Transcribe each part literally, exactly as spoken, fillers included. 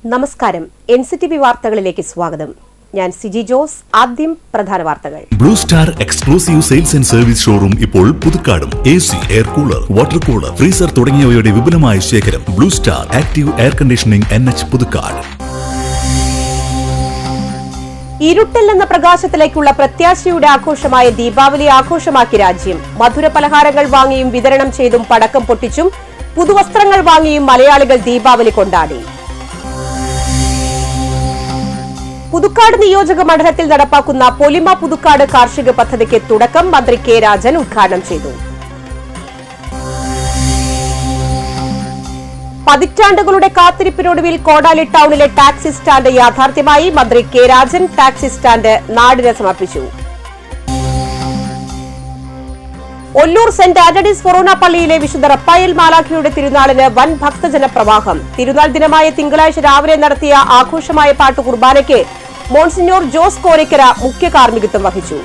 നമസ്കാരം N C T V വാർത്തകളിലേക്ക് സ്വാഗതം. ഞാൻ സിജി ജോസ്. ആദ്യം പ്രധാന വാർത്തകൾ. Blue Star exclusive sales and service showroom ഇപ്പോൾ പുതുക്കാടും. A C, air cooler, water cooler, freezer തുടങ്ങിയവയുടെ വിപുലമായ ശേഖരം. Blue Star active air conditioning N H Puthukkad. ഇരുട്ടിൽ നിന്ന് പ്രകാശത്തിലേക്കുള്ള പ്രത്യാശയുടെ ആഘോഷമായ ദീപാവലി ആഘോഷമാക്കി രാജ്യം. മധുര പലഹാരങ്ങൾ വാങ്ങിയും വിതരണം ചെയ്തും പടക്കം പൊട്ടിച്ചും പുതുവസ്ത്രങ്ങൾ വാങ്ങിയും മലയാളികൾ ദീപാവലി കൊണ്ടാടി. പുതുക്കാട് നിയോജക മണ്ഡലത്തിൽ നടപ്പാക്കുന്ന പൊലിമ പുതുക്കാട് കാർഷിക പദ്ധതിക്ക് തുടക്കം. മന്ത്രി കെ രാജൻ ഉദ്ഘാടനം ചെയ്തു. പതിറ്റാണ്ടുകളുടെ കാത്തിരിപ്പിനൊടുവിൽ കോടാലി ടൌണിലെ ടാക്സി സ്റ്റാൻഡ് യാഥാർത്ഥ്യമായി. മന്ത്രി കെ രാജൻ ടാക്സി സ്റ്റാൻഡ് നാടിന് സമർപ്പിച്ചു. ഒല്ലൂർ സെന്റ് ആന്റണീസ് ഫൊറോന പള്ളിയിലെ വിശുദ്ധ റപ്പായേൽ മാലാഖയുടെ തിരുനാളിന് വൻ ഭക്തജന പ്രവാഹം. തിരുനാൾ ദിനമായ തിങ്കളാഴ്ച രാവിലെ നടത്തിയ ആഘോഷമായ പാട്ടു കുർബാനയ്ക്ക് മോൺസിഞ്ഞോർ ജോസ് കോരിക്കര മുഖ്യ കാർമ്മികത്വം വഹിച്ചു.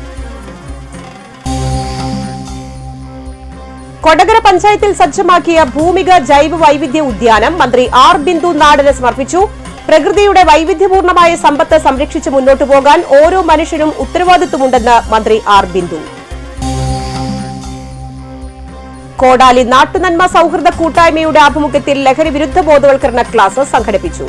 കൊടകര പഞ്ചായത്തിൽ സജ്ജമാക്കിയ ഭൂമിക ജൈവ വൈവിധ്യ ഉദ്യാനം മന്ത്രി ആർ ബിന്ദു നാടിന് സമർപ്പിച്ചു. പ്രകൃതിയുടെ വൈവിധ്യപൂർണമായ സമ്പത്ത് സംരക്ഷിച്ച് മുന്നോട്ടു പോകാൻ ഓരോ മനുഷ്യനും ഉത്തരവാദിത്വമുണ്ടെന്ന് മന്ത്രി ആർ ബിന്ദു. കോടാലി നാട്ടുനന്മ സൌഹൃദ കൂട്ടായ്മയുടെ ആഭിമുഖ്യത്തിൽ ലഹരി വിരുദ്ധ ബോധവൽക്കരണ ക്ലാസ് സംഘടിപ്പിച്ചു.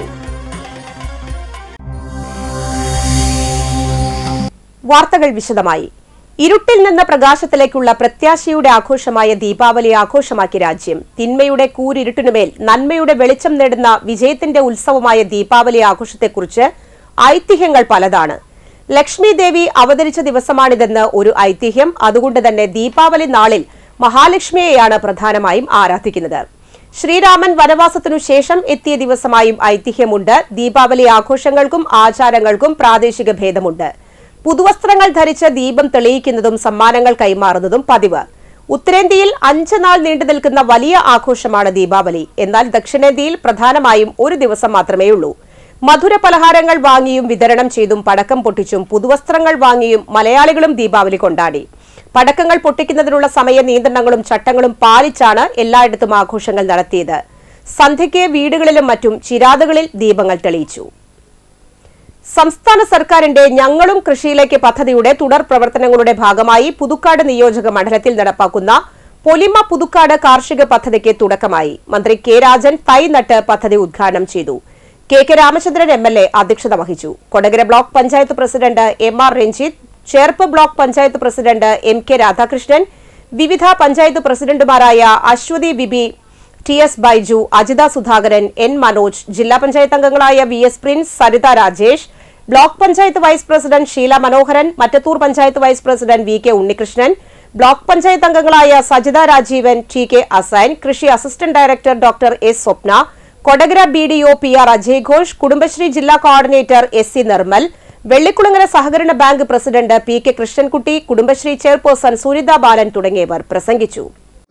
വാർത്തകൾ വിശദമായി. ഇരുട്ടിൽ നിന്ന് പ്രകാശത്തിലേക്കുള്ള പ്രത്യാശയുടെ ആഘോഷമായ ദീപാവലി ആഘോഷമാക്കി രാജ്യം. തിന്മയുടെ കൂരിരുട്ടിനുമേൽ നന്മയുടെ വെളിച്ചം നേടുന്ന വിജയത്തിന്റെ ഉത്സവമായ ദീപാവലി ആഘോഷത്തെക്കുറിച്ച് ഐതിഹ്യങ്ങൾ പലതാണ്. ലക്ഷ്മി ദേവി അവതരിച്ച ദിവസമാണിതെന്ന് ഒരു ഐതിഹ്യം. അതുകൊണ്ട് തന്നെ ദീപാവലി നാളിൽ മഹാലക്ഷ്മിയെയാണ് പ്രധാനമായും ആരാധിക്കുന്നത്. ശ്രീരാമൻ വനവാസത്തിനു ശേഷം എത്തിയ ദിവസമായും ഐതിഹ്യമുണ്ട്. ദീപാവലി ആഘോഷങ്ങൾക്കും ആചാരങ്ങൾക്കും പ്രാദേശിക ഭേദമുണ്ട്. പുതുവസ്ത്രങ്ങൾ ധരിച്ച് ദീപം തെളിയിക്കുന്നതും സമ്മാനങ്ങൾ കൈമാറുന്നതും പതിവ്. ഉത്തരേന്ത്യയിൽ അഞ്ച് നാൾ നീണ്ടു നിൽക്കുന്ന വലിയ ആഘോഷമാണ് ദീപാവലി. എന്നാൽ ദക്ഷിണേന്ത്യയിൽ പ്രധാനമായും ഒരു ദിവസം മാത്രമേയുള്ളൂ. മധുര പലഹാരങ്ങൾ വാങ്ങിയും വിതരണം ചെയ്തും പടക്കം പൊട്ടിച്ചും പുതുവസ്ത്രങ്ങൾ വാങ്ങിയും മലയാളികളും ദീപാവലി കൊണ്ടാടി. പടക്കങ്ങൾ പൊട്ടിക്കുന്നതിനുള്ള സമയ നിയന്ത്രണങ്ങളും ചട്ടങ്ങളും പാലിച്ചാണ് എല്ലായിടത്തും ആഘോഷങ്ങൾ നടത്തിയത്. സന്ധ്യയ്ക്ക് വീടുകളിലും മറ്റും ചിരാതുകളിൽ ദീപങ്ങൾ തെളിയിച്ചു. സംസ്ഥാന സർക്കാരിന്റെ ഞങ്ങളും കൃഷിയിലേക്ക് പദ്ധതിയുടെ തുടർ പ്രവർത്തനങ്ങളുടെ ഭാഗമായി പുതുക്കാട് നിയോജക മണ്ഡലത്തിൽ നടപ്പാക്കുന്ന പൊലിമ പുതുക്കാട് കാർഷിക പദ്ധതിക്ക് തുടക്കമായി. മന്ത്രി കെ രാജൻ തൈ നട്ട് പദ്ധതി ഉദ്ഘാടനം ചെയ്തു. K K Ramachandran M L A അധ്യക്ഷത വഹിച്ചു. Kodakara block panchayat president M R Ranjith, Cherpu block panchayat president M K Radhakrishnan, വിവിധ പഞ്ചായത്ത് പ്രസിഡന്റുമാരായ Aswathy Bibi, T S Baiju, Ajitha Sudhakaran, N Manoj, ജില്ലാ പഞ്ചായത്ത് അംഗങ്ങളായ V S Prince, Saritha Rajesh, block panchayat vice president Sheela Manoharan, Mattathur panchayat vice president V K Unnikrishnan, block panchayat അംഗങ്ങളായ സജിത രാജീവൻ, ടി കെ അസൈൻ, കൃഷി assistant director doctor S Swapna, Kodakara B D O P R Ajay Ghosh, Kudumbashree ജില്ലാ coordinator S C Nirmal, Vellikulangara സഹകരണ bank president P K Krishnankutty, Kudumbashree chairperson Sunitha Balan തുടങ്ങിയവർ പ്രസംഗിച്ചു.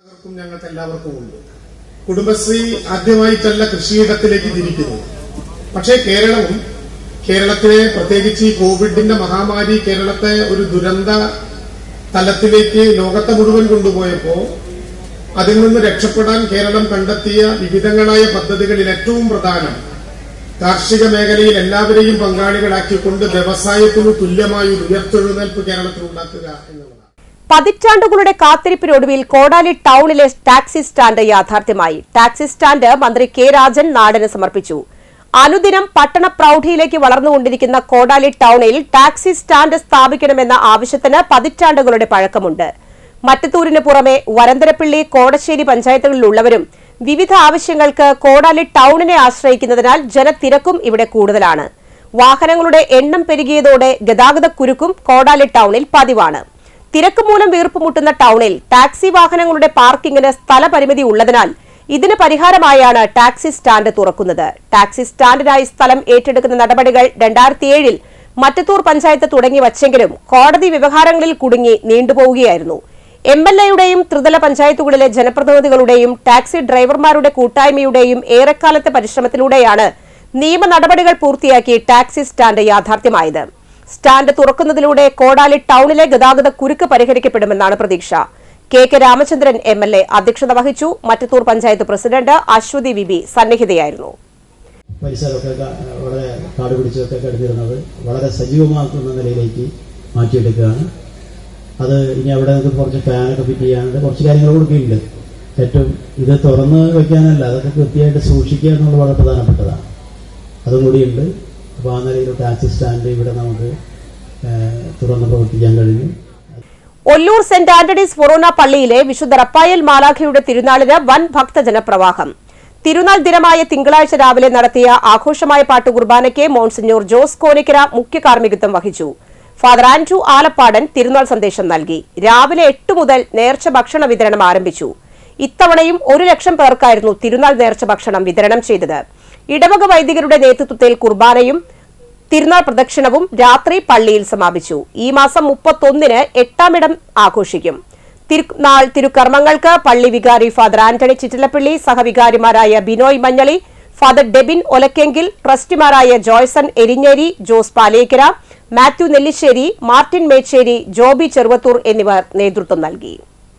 കുടുംബശ്രീ ആദ്യമായിട്ടല്ല കൃഷിയിടത്തിലേക്ക് തിരിക്കുന്നു. പക്ഷേ കേരളവും കേരളത്തിലെ പ്രത്യേകിച്ച് ഈ കോവിഡിന്റെ മഹാമാരി കേരളത്തെ ഒരു ദുരന്ത തലത്തിലേക്ക് ലോകത്തെ മുഴുവൻ കൊണ്ടുപോയപ്പോ അതിൽ നിന്ന് രക്ഷപ്പെടാൻ കേരളം കണ്ടെത്തിയ വിവിധങ്ങളായ പദ്ധതികളിൽ ഏറ്റവും പ്രധാനം കാർഷിക മേഖലയിൽ എല്ലാവരെയും പങ്കാളികളാക്കിക്കൊണ്ട് വ്യവസായത്തിന് തുല്യമായ ഒരു ഉയർത്തെഴുന്നേൽപ്പ് കേരളത്തിൽ ഉണ്ടാക്കുക എന്നുള്ളതാണ്. പതിറ്റാണ്ടുകളുടെ കാത്തിരിപ്പിനൊടുവിൽ കോടാലി ടൌണിലെ ടാക്സി സ്റ്റാൻഡ് യാഥാർത്ഥ്യമായി. ടാക്സി സ്റ്റാൻഡ് മന്ത്രി കെ രാജൻ നാടിന് സമർപ്പിച്ചു. അനുദിനം പട്ടണ പ്രൌഢിയിലേക്ക് വളർന്നുകൊണ്ടിരിക്കുന്ന കോടാലി ടൌണിൽ ടാക്സി സ്റ്റാൻഡ് സ്ഥാപിക്കണമെന്ന ആവശ്യത്തിന് പതിറ്റാണ്ടുകളുടെ പഴക്കമുണ്ട്. മറ്റത്തൂരിന് പുറമെ വരന്തരപ്പിള്ളി, കോടശ്ശേരി പഞ്ചായത്തുകളിലുള്ളവരും വിവിധ ആവശ്യങ്ങൾക്ക് കോടാലി ടൌണിനെ ആശ്രയിക്കുന്നതിനാൽ ജനത്തിരക്കും ഇവിടെ കൂടുതലാണ്. വാഹനങ്ങളുടെ എണ്ണം പെരുകിയതോടെ ഗതാഗതക്കുരുക്കും കോടാലി ടൌണിൽ പതിവാണ്. തിരക്ക് മൂലം വീർപ്പുമുട്ടുന്ന ടൌണിൽ ടാക്സി വാഹനങ്ങളുടെ പാർക്കിംഗിന് സ്ഥലപരിമിതി ഉള്ളതിനാൽ ഇതിന് പരിഹാരമായാണ് ടാക്സി സ്റ്റാൻഡ് തുറക്കുന്നത്. ടാക്സി സ്റ്റാൻഡിനായി സ്ഥലം ഏറ്റെടുക്കുന്ന നടപടികൾ രണ്ടായിരത്തി ഏഴിൽ മറ്റത്തൂർ പഞ്ചായത്ത് തുടങ്ങി വച്ചെങ്കിലും കോടതി വ്യവഹാരങ്ങളിൽ കുടുങ്ങി നീണ്ടുപോവുകയായിരുന്നു. എം എൽ എയുടെയും ത്രിതല പഞ്ചായത്തുകളിലെ ജനപ്രതിനിധികളുടെയും ടാക്സി ഡ്രൈവർമാരുടെ കൂട്ടായ്മയുടെയും ഏറെക്കാലത്തെ പരിശ്രമത്തിലൂടെയാണ് നിയമ നടപടികൾ പൂർത്തിയാക്കി ടാക്സി സ്റ്റാൻഡ് യാഥാർത്ഥ്യമായത്. സ്റ്റാൻഡ് തുറക്കുന്നതിലൂടെ കോടാലി ടൌണിലെ ഗതാഗത കുരുക്ക് പരിഹരിക്കപ്പെടുമെന്നാണ് പ്രതീക്ഷ. K K Ramachandran M L A അധ്യക്ഷത വഹിച്ചു. മറ്റത്തൂർ പഞ്ചായത്ത് പ്രസിഡന്റ് അശ്വതി ബിബി സന്നിഹിതയായിരുന്നു. പരിസരമൊക്കെ വളരെ കാട് പിടിച്ചൊക്കെ കിടന്നിരുന്നത് വളരെ സജീവമാക്കുന്ന നിലയിലേക്ക് മാറ്റിയെടുക്കുകയാണ്. അത് ഇനി അവിടെ നമുക്ക് കുറച്ച് ഫാനൊക്കെ ഫിറ്റ് ചെയ്യാനുണ്ട്, കുറച്ച് കാര്യങ്ങൾ കൊടുക്കുന്നുണ്ട്. ഏറ്റവും ഇത് തുറന്ന് വെക്കാനല്ല, അതൊക്കെ കൃത്യമായിട്ട് സൂക്ഷിക്കുക എന്നുള്ളത് വളരെ പ്രധാനപ്പെട്ടതാണ്. അതും കൂടിയുണ്ട്. അപ്പോൾ ആ നിലയിൽ ടാക്സി സ്റ്റാൻഡ് ഇവിടെ നമുക്ക് തുറന്ന് പ്രവർത്തിക്കാൻ കഴിഞ്ഞു. ഒല്ലൂർ സെന്റ് ആന്റണീസ് ഫൊറോന പള്ളിയിലെ വിശുദ്ധ റപ്പായേൽ മാലാഖയുടെ തിരുനാളിന് വൻ ഭക്തജനപ്രവാഹം. തിരുനാൾ ദിനമായ തിങ്കളാഴ്ച രാവിലെ നടത്തിയ ആഘോഷമായ പാട്ടുകുർബാനയ്ക്ക് മോൺസിഞ്ഞോർ ജോസ് കോനിക്കര മുഖ്യ കാർമ്മികത്വം വഹിച്ചു. ഫാദർ ആൻഡ്രു ആലപ്പാടൻ തിരുനാൾ സന്ദേശം നൽകി. രാവിലെ എട്ട് മുതൽ നേർച്ച ഭക്ഷണ വിതരണം ആരംഭിച്ചു. ഇത്തവണയും ഒരു ലക്ഷം പേർക്കായിരുന്നു തിരുനാൾ നേർച്ച ഭക്ഷണം വിതരണം ചെയ്തത്. ഇടവക വൈദികരുടെ നേതൃത്വത്തിൽ കുർബാനയും തിരുനാൾ പ്രദക്ഷിണവും രാത്രി പള്ളിയിൽ സമാപിച്ചു. ഈ മാസം മുപ്പത്തൊന്നിന് എട്ടാമിടം ആഘോഷിക്കും. തിരുനാൾ തിരുക്കർമ്മങ്ങൾക്ക് പള്ളി വികാരി ഫാദർ ആന്റണി ചിറ്റിലപ്പള്ളി, സഹവികാരിമാരായ ബിനോയ് മഞ്ഞളി, ഫാദർ ഡെബിൻ ഒലക്കെങ്കിൽ, ട്രസ്റ്റിമാരായ ജോയ്സൺ എരിഞ്ഞേരി, ജോസ് പാലേക്കര, മാത്യു നെല്ലിശ്ശേരി, മാർട്ടിൻ മേച്ചേരി, ജോബി ചെറുവത്തൂർ എന്നിവർ നേതൃത്വം നൽകി.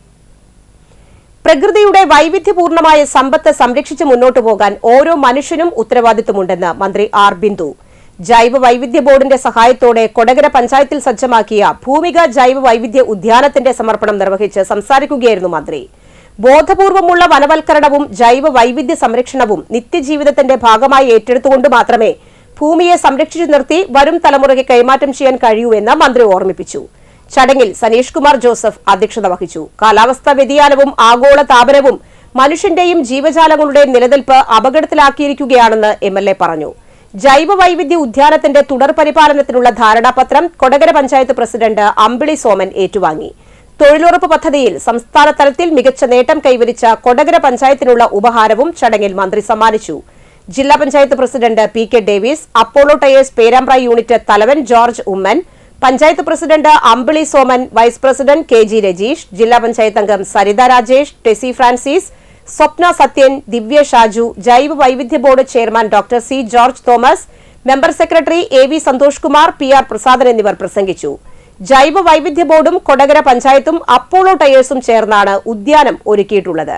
പ്രകൃതിയുടെ വൈവിധ്യപൂർണമായ സമ്പത്ത് സംരക്ഷിച്ച് മുന്നോട്ടു പോകാൻ ഓരോ മനുഷ്യനും ഉത്തരവാദിത്തമുണ്ടെന്ന് മന്ത്രി ആർ ബിന്ദു. ജൈവ വൈവിധ്യ ബോർഡിന്റെ സഹായത്തോടെ കൊടകര പഞ്ചായത്തിൽ സജ്ജമാക്കിയ ഭൂമിക ജൈവ വൈവിധ്യ ഉദ്യാനത്തിന്റെ സമർപ്പണം നിർവഹിച്ച് സംസാരിക്കുകയായിരുന്നു മന്ത്രി. ബോധപൂർവമുള്ള വനവൽക്കരണവും ജൈവ വൈവിധ്യ സംരക്ഷണവും നിത്യജീവിതത്തിന്റെ ഭാഗമായി ഏറ്റെടുത്തുകൊണ്ട് മാത്രമേ ഭൂമിയെ സംരക്ഷിച്ചു നിർത്തി വരും തലമുറയ്ക്ക് കൈമാറ്റം ചെയ്യാൻ കഴിയൂ എന്ന് മന്ത്രി ഓർമ്മിപ്പിച്ചു. ചടങ്ങിൽ സനീഷ് കുമാർ ജോസഫ് അധ്യക്ഷത വഹിച്ചു. കാലാവസ്ഥാ വ്യതിയാനവും ആഗോള താപനവും മനുഷ്യന്റെയും ജീവജാലങ്ങളുടെയും നിലനിൽപ്പ് അപകടത്തിലാക്കിയിരിക്കുകയാണെന്ന് എം എൽ എ പറഞ്ഞു. ജൈവ വൈവിധ്യ ഉദ്യാനത്തിന്റെ തുടർ പരിപാലനത്തിനുള്ള ധാരണാപത്രം കൊടകര പഞ്ചായത്ത് പ്രസിഡന്റ് അമ്പിളി സോമൻ ഏറ്റുവാങ്ങി. തൊഴിലുറപ്പ് പദ്ധതിയിൽ സംസ്ഥാന തലത്തിൽ മികച്ച നേട്ടം കൈവരിച്ച കൊടകര പഞ്ചായത്തിനുള്ള ഉപഹാരവും ചടങ്ങിൽ മന്ത്രി സമ്മാനിച്ചു. ജില്ലാ panchayat president P K Davis, Apollo Tyres Perambra unit തലവൻ George Oommen, panchayat president Ambili Soman, vice president K G Rajeesh, ജില്ലാ പഞ്ചായത്ത് അംഗം സരിത രാജേഷ്, ടെസി ഫ്രാൻസിസ്, സ്വപ്ന സത്യൻ, ദിവ്യ ഷാജു, ജൈവ വൈവിധ്യ board chairman doctor C George Thomas, member secretary A V Santhosh Kumar, P R Prasadan എന്നിവർ പ്രസംഗിച്ചു. ജൈവ വൈവിധ്യ ബോർഡും കൊടകര പഞ്ചായത്തും അപ്പോളോ ടയേഴ്സും ചേർന്നാണ് ഉദ്യാനം ഒരുക്കിയിട്ടുള്ളത്.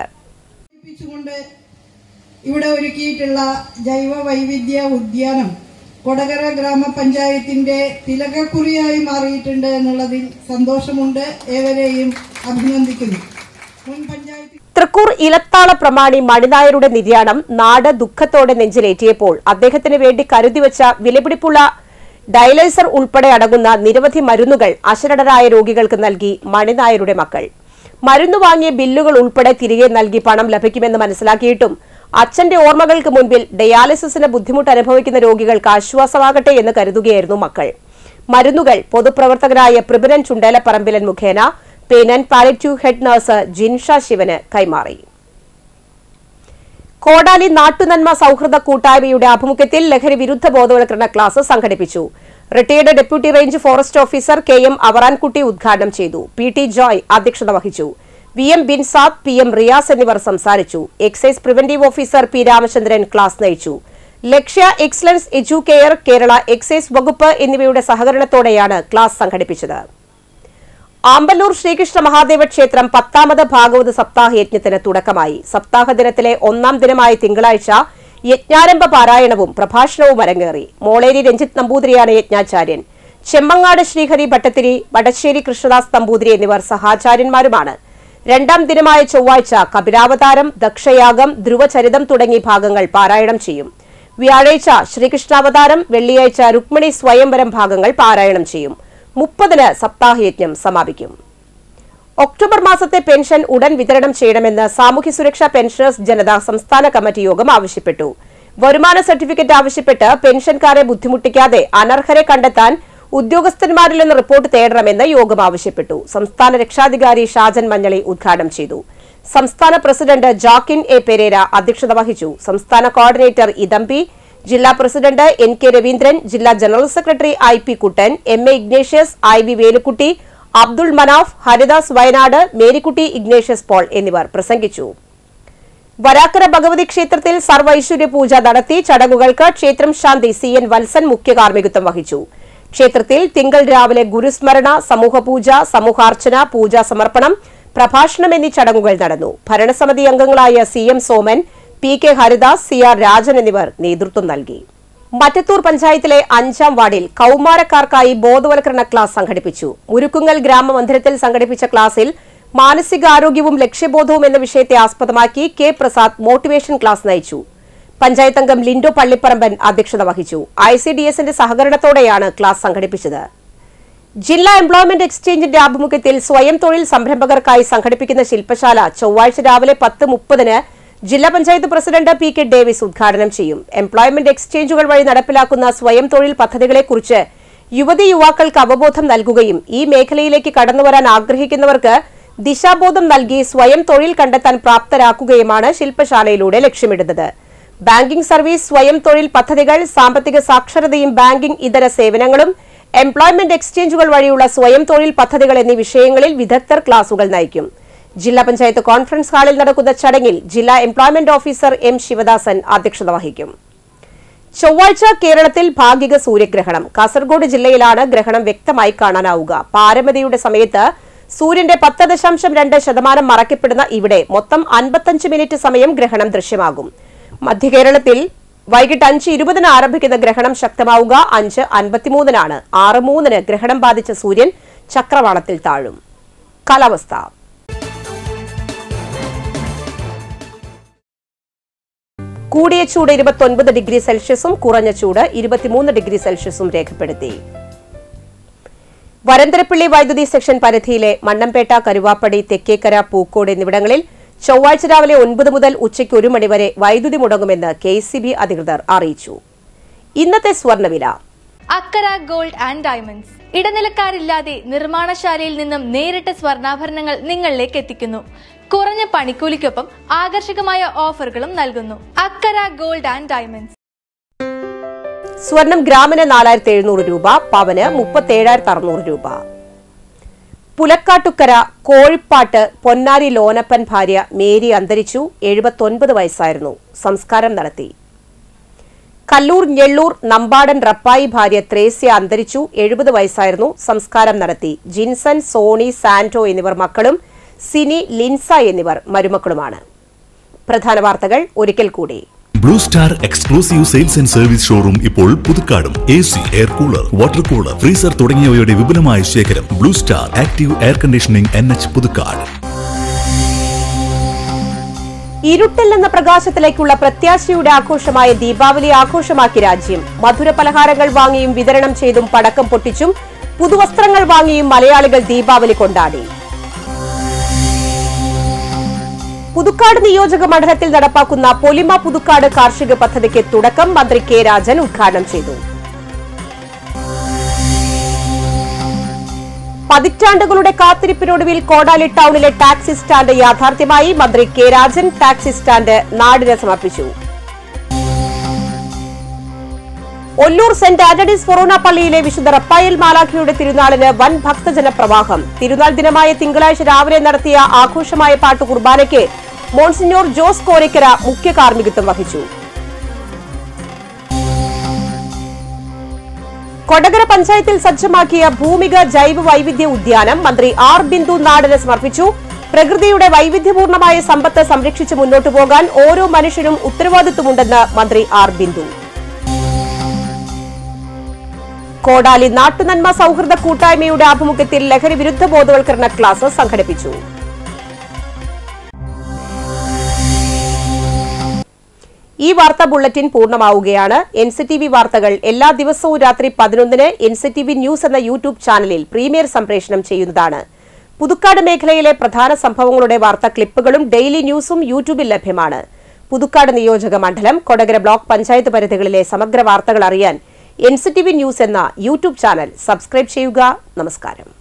ഇവിടെ ഒരുക്കിയിട്ടുള്ള ജൈവ വൈവിധ്യ ഉദ്യാനം കൊടകര ഗ്രാമപഞ്ചായത്തിന്റെ തിലകക്കുറിയായി മാറിയിട്ടുണ്ട് എന്നുള്ളതിൽ സന്തോഷമുണ്ട്. ഏവരെയും അഭിനന്ദിക്കുന്നു. മുൻ പഞ്ചായത്ത് തൃക്കൂർ ഇലത്താള പ്രമാണി മണിനായരുടെ നിര്യാണം നാട് ദുഃഖത്തോടെ നെഞ്ചിലേറ്റിയപ്പോൾ അദ്ദേഹത്തിന് വേണ്ടി കരുതിവച്ച വിലപിടിപ്പുള്ള ഡയലൈസർ ഉൾപ്പെടെ അടങ്ങുന്ന നിരവധി മരുന്നുകൾ അശരണരായ രോഗികൾക്ക് നൽകി മണിനായരുടെ മക്കൾ. മരുന്ന് വാങ്ങിയ ബില്ലുകൾ ഉൾപ്പെടെ തിരികെ നൽകി പണം ലഭിക്കുമെന്ന് മനസ്സിലാക്കിയിട്ടും അച്ഛന്റെ ഓർമ്മകൾക്ക് മുൻപിൽ ഡയാലിസിസിന് ബുദ്ധിമുട്ട് അനുഭവിക്കുന്ന രോഗികൾക്ക് ആശ്വാസമാകട്ടെ എന്ന് കരുതുകയായിരുന്നു മക്കൾ. മരുന്നുകൾ പൊതുപ്രവർത്തകരായ പ്രബിനൻ ചുണ്ടേലപ്പറമ്പിലൻ മുഖേന pain and palliative head nurse Jinsha ശിവന് കൈമാറി. കോടാലി നാട്ടുനന്മ സൌഹൃദ കൂട്ടായ്മയുടെ ആഭിമുഖ്യത്തിൽ ലഹരി വിരുദ്ധ ബോധവൽക്കരണ ക്ലാസ് സംഘടിപ്പിച്ചു. Retired deputy range forest officer K M Avarankutty ഉദ്ഘാടനം ചെയ്തു. പി ടി ജോയ് അധ്യക്ഷത വഹിച്ചു. V M Binsad, P M Riyas എന്നിവർ സംസാരിച്ചു. Excise preventive officer P Ramachandran class നയിച്ചു. Lakshya excellence Educare, Kerala excise വകുപ്പ് എന്നിവയുടെ സഹകരണത്തോടെയാണ് ക്ലാസ് സംഘടിപ്പിച്ചത്. ആമ്പല്ലൂർ ശ്രീകൃഷ്ണ മഹാദേവ ക്ഷേത്രം പത്താമത് ഭാഗവത സപ്താഹ യജ്ഞത്തിന് തുടക്കമായി. സപ്താഹ ദിനത്തിലെ ഒന്നാം ദിനമായ തിങ്കളാഴ്ച യജ്ഞാരംഭ പാരായണവും പ്രഭാഷണവും അരങ്ങേറി. മോളേരി രഞ്ജിത്ത് നമ്പൂതിരിയാണ് യജ്ഞാചാര്യൻ. ചെമ്മങ്ങാട് ശ്രീഹരി ഭട്ടത്തിരി, വടശ്ശേരി കൃഷ്ണദാസ് നമ്പൂതിരി എന്നിവർ സഹാചാര്യന്മാരുമാണ്. രണ്ടാം ദിനമായ ചൊവ്വാഴ്ച കപിലാവതാരം, ദക്ഷയാഗം, ധ്രുവചരിതം തുടങ്ങി ഭാഗങ്ങൾ പാരായണം ചെയ്യും. വ്യാഴാഴ്ച ശ്രീകൃഷ്ണാവതാരം, വെള്ളിയാഴ്ച രുക്മിണി സ്വയംവരം ഭാഗങ്ങൾ പാരായണം ചെയ്യും. മുപ്പതിന് സപ്താഹയജ്ഞം സമാപിക്കും. ഒക്ടോബർ മാസത്തെ പെൻഷൻ ഉടൻ വിതരണം ചെയ്യണമെന്ന് സാമൂഹ്യ സുരക്ഷാ പെൻഷനേഴ്സ് ജനത സംസ്ഥാന കമ്മിറ്റി യോഗം ആവശ്യപ്പെട്ടു. വരുമാന സർട്ടിഫിക്കറ്റ് ആവശ്യപ്പെട്ട് പെൻഷൻകാരെ ബുദ്ധിമുട്ടിക്കാതെ അനർഹരെ കണ്ടെത്താൻ ഉദ്യോഗസ്ഥന്മാരിൽ നിന്ന് റിപ്പോർട്ട് തേടണമെന്ന് യോഗം ആവശ്യപ്പെട്ടു. സംസ്ഥാന രക്ഷാധികാരി ഷാജൻ മഞ്ഞളി ഉദ്ഘാടനം ചെയ്തു. സംസ്ഥാന പ്രസിഡന്റ് ജാക്കിൻ എ പെരേര അധ്യക്ഷത വഹിച്ചു. സംസ്ഥാന കോർഡിനേറ്റർ ഇദംപി, ജില്ലാ പ്രസിഡന്റ് എൻ കെ രവീന്ദ്രൻ, ജില്ലാ general secretary I P Kuttan, M A Ignatius, I V Velukutty, Abdul Manaf, Haridas Wayanad, Marykutty Ignatius Paul എന്നിവർ പ്രസംഗിച്ചു. വരാക്കര ഭഗവതി ക്ഷേത്രത്തിൽ സർവൈശ്വര്യ പൂജ നടത്തി. ചടങ്ങുകൾക്ക് ക്ഷേത്രം ശാന്തി സി എൻ വത്സൻ മുഖ്യ കാർമ്മികത്വം വഹിച്ചു. ക്ഷേത്രത്തിൽ തിങ്കൾ രാവിലെ ഗുരുസ്മരണ, സമൂഹപൂജ, സമൂഹാർച്ചന, പൂജാ സമർപ്പണം, പ്രഭാഷണം എന്നീ ചടങ്ങുകൾ നടന്നു. ഭരണസമിതി അംഗങ്ങളായ C M Soman, P K Haridas, C R Rajan എന്നിവർ നേതൃത്വം നൽകി. മറ്റത്തൂർ പഞ്ചായത്തിലെ അഞ്ചാം വാർഡിൽ കൌമാരക്കാർക്കായി ബോധവൽക്കരണ ക്ലാസ് സംഘടിപ്പിച്ചു. മുരുക്കുങ്ങൽ ഗ്രാമമന്ദിരത്തിൽ സംഘടിപ്പിച്ച ക്ലാസിൽ മാനസികാരോഗ്യവും ലക്ഷ്യബോധവും എന്ന വിഷയത്തെ ആസ്പദമാക്കി കെ പ്രസാദ് മോട്ടിവേഷൻ ക്ലാസ് നയിച്ചു. പഞ്ചായത്ത് അംഗം ലിൻഡോ പള്ളിപ്പറമ്പൻ അധ്യക്ഷത വഹിച്ചു. ഐ സി ഡി എസിന്റെ സഹകരണത്തോടെയാണ് ക്ലാസ് സംഘടിപ്പിച്ചത്. ജില്ലാ എംപ്ലോയ്മെന്റ് എക്സ്ചേഞ്ചിന്റെ ആഭിമുഖ്യത്തിൽ സ്വയം തൊഴിൽ സംരംഭകർക്കായി സംഘടിപ്പിക്കുന്ന ശില്പശാല ചൊവ്വാഴ്ച രാവിലെ പത്ത് മുപ്പതിന് ജില്ലാ panchayat president P K Davis ഉദ്ഘാടനം ചെയ്യും. എംപ്ലോയ്മെന്റ് എക്സ്ചേഞ്ചുകൾ വഴി നടപ്പിലാക്കുന്ന സ്വയം തൊഴിൽ പദ്ധതികളെക്കുറിച്ച് യുവതി യുവാക്കൾക്ക് അവബോധം നൽകുകയും ഈ മേഖലയിലേക്ക് കടന്നുവരാൻ ആഗ്രഹിക്കുന്നവർക്ക് ദിശാബോധം നൽകി സ്വയം തൊഴിൽ കണ്ടെത്താൻ പ്രാപ്തരാക്കുകയുമാണ് ശില്പശാലയിലൂടെ ലക്ഷ്യമിടുന്നത്. ബാങ്കിംഗ് സർവീസ്, സ്വയം തൊഴിൽ പദ്ധതികൾ, സാമ്പത്തിക സാക്ഷരതയും ബാങ്കിംഗ് ഇതര സേവനങ്ങളും, എംപ്ലോയ്മെന്റ് എക്സ്ചേഞ്ചുകൾ വഴിയുള്ള സ്വയം തൊഴിൽ പദ്ധതികൾ എന്നീ വിഷയങ്ങളിൽ വിദഗ്ധർ ക്ലാസുകൾ നയിക്കും. ജില്ലാ പഞ്ചായത്ത് കോൺഫറൻസ് ഹാളിൽ നടക്കുന്ന ചടങ്ങിൽ ജില്ലാ എംപ്ലോയ്മെന്റ് ഓഫീസർ എം ശിവദാസൻ അധ്യക്ഷത വഹിക്കും. ചൊവ്വാഴ്ച കേരളത്തിൽ ഭാഗിക സൂര്യഗ്രഹണം. കാസർഗോഡ് ജില്ലയിലാണ് ഗ്രഹണം വ്യക്തമായി കാണാനാവുക. പാരമതിയുടെ സമയത്ത് സൂര്യന്റെ പത്ത് ദശാംശം രണ്ട് ശതമാനം മറയ്ക്കപ്പെടുന്ന ഇവിടെ മൊത്തം അൻപത്തഞ്ച് മിനിറ്റ് സമയം ഗ്രഹണം ദൃശ്യമാകും. മധ്യകേരളത്തിൽ വൈകിട്ട് അഞ്ച് ഇരുപതിന് ആരംഭിക്കുന്ന ഗ്രഹണം ശക്തമാവുക അഞ്ച് അൻപത്തിമൂന്നിനാണ്. ആറ് മൂന്നിന് ഗ്രഹണം ബാധിച്ച സൂര്യൻ ചക്രവാളത്തിൽ താഴും. കാലാവസ്ഥ. കൂടിയ ചൂട് ഇരുപത്തൊൻപത് ഡിഗ്രി സെൽഷ്യസും കുറഞ്ഞ ചൂട് ഇരുപത്തിമൂന്ന് ഡിഗ്രി സെൽഷ്യസും രേഖപ്പെടുത്തി. വരന്തരപ്പള്ളി വൈദ്യുതി സെക്ഷൻ പരിധിയിലെ മണ്ണമ്പേട്ട, കരുവാപ്പടി, തെക്കേക്കര, പൂക്കോട് എന്നിവിടങ്ങളിൽ ചൊവ്വാഴ്ച രാവിലെ ഒൻപത് മുതൽ ഉച്ചയ്ക്ക് ഒരു മണിവരെ വൈദ്യുതി മുടങ്ങുമെന്ന് കെ എസ് ഇ ബി അധികൃതർ അറിയിച്ചു. ഇന്നത്തെ സ്വർണ്ണവില. അക്കര ഗോൾഡ് ആൻഡ് ഡയമണ്ട്സ് ഇടനിലക്കാരില്ലാതെ നിർമ്മാണശാലയിൽ നിന്നും നേരിട്ട് സ്വർണ്ണാഭരണങ്ങൾ നിങ്ങളിലേക്ക് എത്തിക്കുന്നു. കുറഞ്ഞ പണിക്കൂലിക്കൊപ്പം ആകർഷകമായ ഓഫറുകളും നൽകുന്നു. Akkara gold and diamonds. സ്വർണം ഗ്രാമിന് നാലായിരത്തി എഴുന്നൂറ് രൂപ, പവന് മുപ്പത്തി ഏഴായിരത്തി അറുന്നൂറ് രൂപ. പുലക്കാട്ടുക്കര കോഴിപ്പാട്ട് പൊന്നാരി ലോനപ്പൻ ഭാര്യ മേരി അന്തരിച്ചു. എഴുപത്തൊൻപത് വയസ്സായിരുന്നു. സംസ്കാരം നടത്തി. കല്ലൂർ ഞെള്ളൂർ നമ്പാടൻ റപ്പായി ഭാര്യ ത്രേസ്യ അന്തരിച്ചു. എഴുപത് വയസ്സായിരുന്നു. സംസ്കാരം നടത്തി. ജിൻസൺ, സോണി, സാന്റോ എന്നിവർ മക്കളും സിനി, ലിൻസ എന്നിവർ മരുമക്കളുമാണ്. പ്രധാന വാർത്തകൾ ഒരിക്കൽ കൂടി. Blue Star exclusive sales and service showroom ഇപ്പോൾ പുതുക്കാടും. A C, air cooler, water cooler, freezer തുടങ്ങിയവയുടെ വിപുലമായ ശേഖരം. Blue Star active air conditioning N H Puthukkad. ഇരുട്ടിൽ നിന്ന് പ്രകാശത്തിലേക്കുള്ള പ്രത്യാശയുടെ ആഘോഷമായ ദീപാവലി ആഘോഷമാക്കി രാജ്യം. മധുര പലഹാരങ്ങൾ വാങ്ങിയും വിതരണം ചെയ്തും പടക്കം പൊട്ടിച്ചും പുതുവസ്ത്രങ്ങൾ വാങ്ങിയും മലയാളികൾ ദീപാവലി കൊണ്ടാടി. പുതുക്കാട് നിയോജക മണ്ഡലത്തിൽ നടപ്പാക്കുന്ന പൊലിമ പുതുക്കാട് കാർഷിക പദ്ധതിക്ക് തുടക്കം. മന്ത്രി കെ രാജൻ ഉദ്ഘാടനം ചെയ്തു. പതിറ്റാണ്ടുകളുടെ കാത്തിരിപ്പിനൊടുവിൽ കോടാലി ടൌണിലെ ടാക്സി സ്റ്റാൻഡ് യാഥാർത്ഥ്യമായി. മന്ത്രി കെ രാജൻ ടാക്സി സ്റ്റാൻഡ് നാടിന് സമർപ്പിച്ചു. ഒല്ലൂർ സെന്റ് ആന്റണീസ് ഫൊറോന പള്ളിയിലെ വിശുദ്ധ റപ്പായേൽ മാലാഖയുടെ തിരുനാളിന് വൻ ഭക്തജന പ്രവാഹം. തിരുനാൾ ദിനമായ തിങ്കളാഴ്ച രാവിലെ നടത്തിയ ആഘോഷമായ പാട്ടു കുർബാനയ്ക്ക് മോൺസിഞ്ഞോർ ജോസ് കോരിക്കര മുഖ്യ കാർമ്മികത്വം വഹിച്ചു. കൊടകര പഞ്ചായത്തിൽ സജ്ജമാക്കിയ ഭൂമിക ജൈവ വൈവിധ്യ ഉദ്യാനം മന്ത്രി ആർ ബിന്ദു നാടിന് സമർപ്പിച്ചു. പ്രകൃതിയുടെ വൈവിധ്യപൂർണമായ സമ്പത്ത് സംരക്ഷിച്ച് മുന്നോട്ടു പോകാൻ ഓരോ മനുഷ്യനും ഉത്തരവാദിത്വമുണ്ടെന്ന് മന്ത്രി ആർ ബിന്ദു. കോടാലി നാട്ടുനന്മ സൌഹൃദ കൂട്ടായ്മയുടെ ആഭിമുഖ്യത്തിൽ ലഹരി വിരുദ്ധ ബോധവൽക്കരണ ക്ലാസ് സംഘടിപ്പിച്ചു. ഈ വാർത്താ ബുള്ളറ്റിൻ പൂർണ്ണമാവുകയാണ്. എൻ സി ടി വി വാർത്തകൾ എല്ലാ ദിവസവും രാത്രി പതിനൊന്നിന് N C T V news എന്ന യൂട്യൂബ് ചാനലിൽ പ്രീമിയർ സംപ്രേഷണം ചെയ്യുന്നതാണ്. പുതുക്കാട് മേഖലയിലെ പ്രധാന സംഭവങ്ങളുടെ വാർത്താ ക്ലിപ്പുകളും ഡെയിലി ന്യൂസും യൂട്യൂബിൽ ലഭ്യമാണ്. പുതുക്കാട് നിയോജക മണ്ഡലം, കൊടകര ബ്ലോക്ക് പഞ്ചായത്ത് പരിധികളിലെ സമഗ്ര വാർത്തകൾ അറിയാൻ N C T V news എന്ന യൂട്യൂബ് ചാനൽ സബ്സ്ക്രൈബ് ചെയ്യുക. നമസ്കാരം.